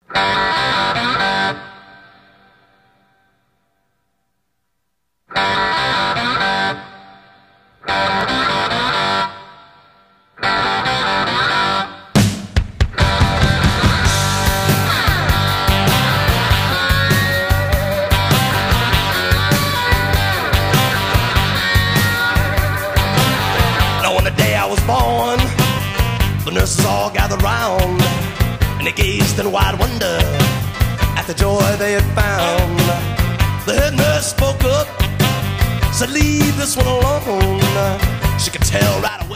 The nurses all gathered round, and they gazed in wide wonder at the joy they had found. The head nurse spoke up, said, "Leave this one alone." She could tell right away